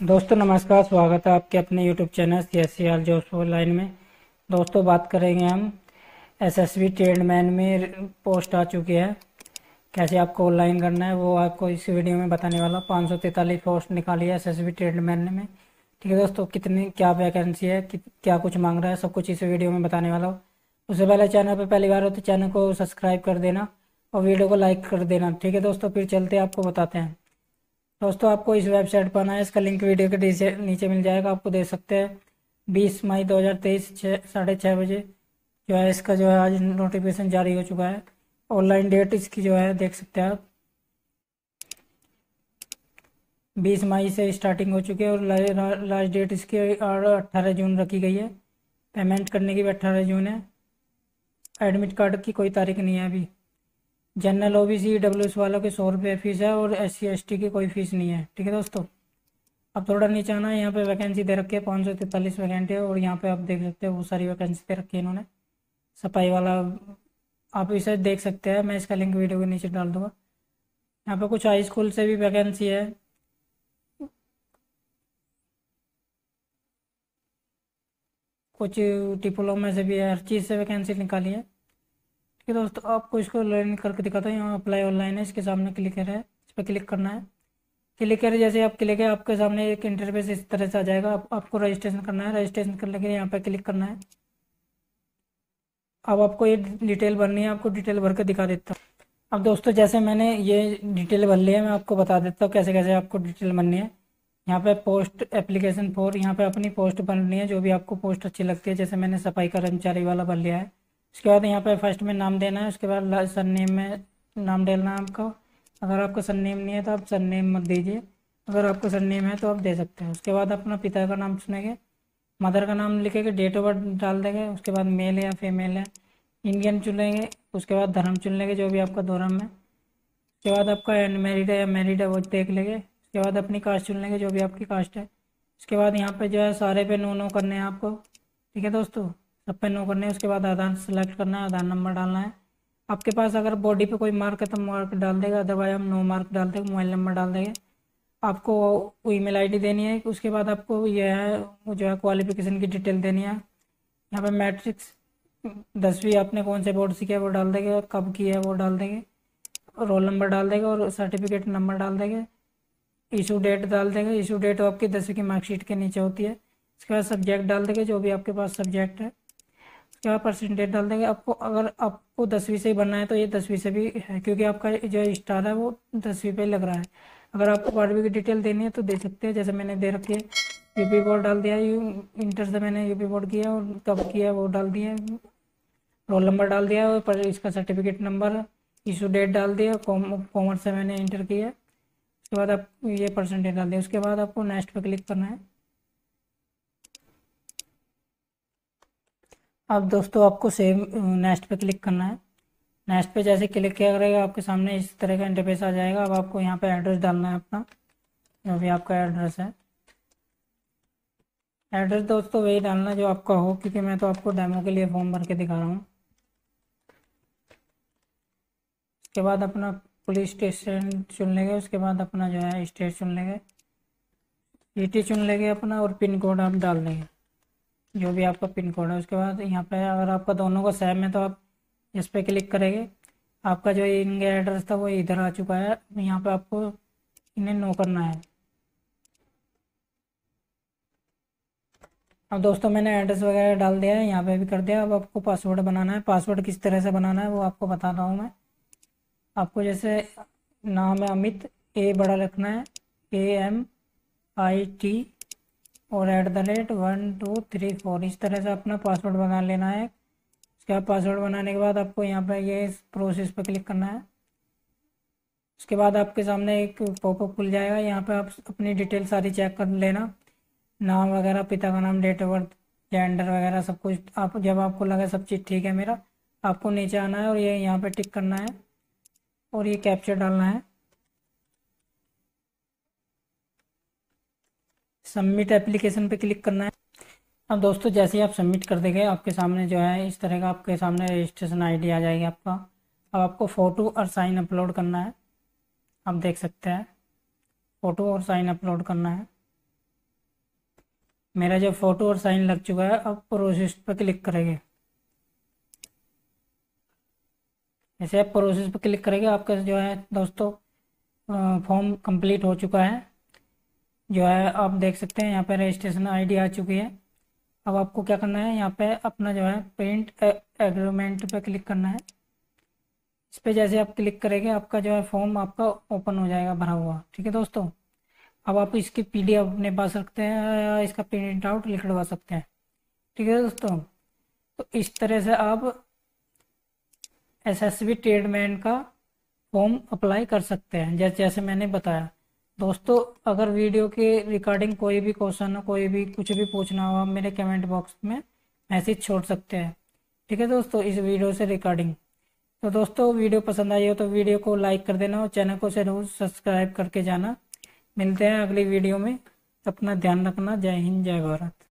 दोस्तों नमस्कार, स्वागत है आपके अपने YouTube channel CSCR jobs online में। दोस्तों बात करेंगे हम एसएसबी ट्रेडमैन में पोस्ट आ चुकी है, कैसे आपको ऑनलाइन करना है वो आपको इस वीडियो में बताने वाला हूँ। 543 पोस्ट निकाली है एसएसबी ट्रेडमैन में। ठीक है दोस्तों, कितनी क्या वैकेंसी है, क्या कुछ मांग रहा है, सब कुछ इस वीडियो में बताने वाला हूँ। उससे पहले चैनल पर पहली बार हो तो चैनल को सब्सक्राइब कर देना और वीडियो को लाइक कर देना। ठीक है दोस्तों, फिर चलते आपको बताते हैं। दोस्तों आपको इस वेबसाइट पर आना है, इसका लिंक वीडियो के नीचे मिल जाएगा, आपको देख सकते हैं। 20 मई 2023 6:30 बजे जो है इसका जो है आज नोटिफिकेशन जारी हो चुका है। ऑनलाइन डेट इसकी जो है देख सकते हैं आप, 20 मई से स्टार्टिंग हो चुकी है और लास्ट डेट इसकी 18 जून रखी गई है। पेमेंट करने की भी 18 जून है। एडमिट कार्ड की कोई तारीख नहीं है अभी। जनरल OBC EWS वालों के 100 रुपये फीस है और SC ST की कोई फीस नहीं है। ठीक है दोस्तों, अब थोड़ा नीचे आना है, यहाँ पे वैकेंसी दे रखी है 543 वैकेंसी है और यहाँ पे आप देख सकते हैं बहुत सारी वैकेंसी दे रखी है इन्होंने। सफाई वाला आप इसे देख सकते हैं, मैं इसका लिंक वीडियो के नीचे डाल दूंगा। यहाँ पे कुछ हाई स्कूल से भी वैकेंसी है, कुछ डिप्लोमा से भी है, हर चीज़ से वैकेंसी निकाली है। ठीक है दोस्तों, आपको इसको लर्न करके दिखाता हूँ। यहाँ अप्लाई ऑनलाइन है, इसके सामने क्लिकर है, इस पर क्लिक करना है। क्लिकर जैसे आप क्लिक है आपके सामने एक इंटरफेस इस तरह से आ जाएगा। आपको रजिस्ट्रेशन करना है, रजिस्ट्रेशन करने के लिए यहाँ पर क्लिक करना है। अब आपको ये डिटेल भरनी है, आपको डिटेल भर के दिखा देता हूँ। अब दोस्तों जैसे मैंने ये डिटेल भर ली है, मैं आपको बता देता हूँ कैसे कैसे आपको डिटेल भरनी है। यहाँ पे पोस्ट एप्लीकेशन फॉर, यहाँ पे अपनी पोस्ट भरनी है, जो भी आपको पोस्ट अच्छी लगती है। जैसे मैंने सफाई कर्मचारी वाला भर लिया है। उसके बाद यहाँ पे फर्स्ट में नाम देना है, उसके बाद सरनेम में नाम डालना है आपका। अगर आपका सरनेम नहीं है तो आप सरनेम मत दीजिए, अगर आपका सरनेम है तो आप दे सकते हैं। उसके बाद अपना पिता का नाम चुनेंगे, मदर का नाम लिखेंगे, डेट ऑफ बर्थ डाल देंगे। उसके बाद मेल है या फीमेल है, इंडियन चुनेंगे। उसके बाद धर्म चुन लेंगे, जो भी आपका धर्म है। उसके बाद आपका अनमैरिड है या मैरिड है वो देख लेंगे। उसके बाद अपनी कास्ट चुन लेंगे, जो भी आपकी कास्ट है। उसके बाद यहाँ पे जो है सारे पे नो नो करने हैं आपको। ठीक है दोस्तों, सब पे नो करने हैं। उसके बाद आधार सेलेक्ट करना है, आधार नंबर डालना है। आपके पास अगर बॉडी पे कोई मार्क है तो मार्क डाल देगा, अदरवाइज हम नो मार्क डाल देंगे। मोबाइल नंबर डाल देंगे। आपको ईमेल आईडी देनी है। उसके बाद आपको यह है वो जो है क्वालिफिकेशन की डिटेल देनी है। यहाँ पे मैट्रिक्स 10वीं आपने कौन से बोर्ड से किया है वो डाल देंगे, और कब की है वो डाल देंगे, रोल नंबर डाल देंगे और सर्टिफिकेट नंबर डाल देंगे। इशू डेट डाल देंगे, इशू डेट आपकी 10वीं की मार्कशीट के नीचे होती है। उसके बाद सब्जेक्ट डाल देंगे, जो भी आपके पास सब्जेक्ट है। उसके बाद परसेंटेज डाल देंगे। आपको अगर आपको 10वीं से ही बनना है तो ये 10वीं से भी है, क्योंकि आपका जो स्टार है वो 10वीं पे लग रहा है। अगर आपको 12वीं की डिटेल देनी है तो दे सकते हैं, जैसे मैंने दे रखी है। यूपी बोर्ड डाल दिया, इंटर से मैंने यूपी बोर्ड किया और कब किया वो डाल दिया। रोल नंबर डाल दिया और पर इसका सर्टिफिकेट नंबर, इशू डेट डाल दिया। कॉमर्स से मैंने इंटर किया। उसके बाद आप ये परसेंटेज डाल दिया। उसके बाद आपको नेक्स्ट पे क्लिक करना है। अब दोस्तों आपको सेव नेक्स्ट पे क्लिक करना है। नेक्स्ट पे जैसे क्लिक किया करेगा आपके सामने इस तरह का इंटरफेस आ जाएगा। अब आपको यहाँ पे एड्रेस डालना है अपना, जो भी आपका एड्रेस है। एड्रेस दोस्तों वही डालना जो आपका हो, क्योंकि मैं तो आपको डेमो के लिए फॉर्म भर के दिखा रहा हूँ। उसके बाद अपना पुलिस स्टेशन चुन लेंगे। उसके बाद अपना जो है स्टेट चुन लेंगे, सिटी चुन लेंगे अपना, और पिन कोड आप डाल देंगे, जो भी आपका पिन कोड है। उसके बाद यहाँ पे अगर आपका दोनों का सेम है तो आप इस पर क्लिक करेंगे। आपका जो इंडिया एड्रेस था वो इधर आ चुका है, यहाँ पे आपको इन्हें नो करना है। अब दोस्तों मैंने एड्रेस वगैरह डाल दिया है, यहाँ पे भी कर दिया। अब आपको पासवर्ड बनाना है। पासवर्ड किस तरह से बनाना है वो आपको बता रहा हूँ मैं। आपको जैसे नाम है अमित, ए बड़ा रखना है, AMIT, और @1 2 3 4, इस तरह से अपना पासवर्ड बना लेना है। उसके बाद पासवर्ड बनाने के बाद आपको यहाँ पर ये प्रोसेस पर क्लिक करना है। उसके बाद आपके सामने एक पॉपअप खुल जाएगा, यहाँ पे आप अपनी डिटेल सारी चेक कर लेना, नाम वगैरह, पिता का नाम, डेट ऑफ बर्थ, जेंडर वगैरह सब कुछ। आप जब आपको लगे सब चीज़ ठीक है मेरा, आपको नीचे आना है और ये यहाँ पे टिक करना है और ये कैप्चर डालना है। सबमिट एप्लीकेशन पे क्लिक करना है। अब दोस्तों जैसे ही आप सबमिट कर देंगे आपके सामने जो है इस तरह का आपके सामने रजिस्ट्रेशन आईडी आ जाएगी आपका। अब आपको फ़ोटो और साइन अपलोड करना है। आप देख सकते हैं, फ़ोटो और साइन अपलोड करना है। मेरा जो फोटो और साइन लग चुका है, अब प्रोसेस पर क्लिक करेंगे। जैसे आप प्रोसेस पर क्लिक करेंगे आपका जो है दोस्तों फॉर्म कंप्लीट हो चुका है। जो है आप देख सकते हैं यहाँ पे रजिस्ट्रेशन आईडी आ चुकी है। अब आपको क्या करना है, यहाँ पे अपना जो है प्रिंट एग्रीमेंट पे क्लिक करना है। इस पे जैसे आप क्लिक करेंगे आपका जो है फॉर्म आपका ओपन हो जाएगा भरा हुआ। ठीक है दोस्तों, अब आप इसकी पीडीएफ अपने पास रखते हैं या इसका प्रिंट आउट निकलवा सकते हैं। ठीक है दोस्तों, तो इस तरह से आप एसएसबी ट्रेडमैन का फॉर्म अप्लाई कर सकते हैं, जैसे जैसे मैंने बताया। दोस्तों अगर वीडियो के रिगार्डिंग कोई भी क्वेश्चन हो, कोई भी कुछ भी पूछना हो, आप मेरे कमेंट बॉक्स में मैसेज छोड़ सकते हैं। ठीक है दोस्तों, इस वीडियो से रिगार्डिंग। तो दोस्तों वीडियो पसंद आई हो तो वीडियो को लाइक कर देना और चैनल को जरूर सब्सक्राइब करके जाना। मिलते हैं अगली वीडियो में, अपना ध्यान रखना। जय हिंद, जय भारत।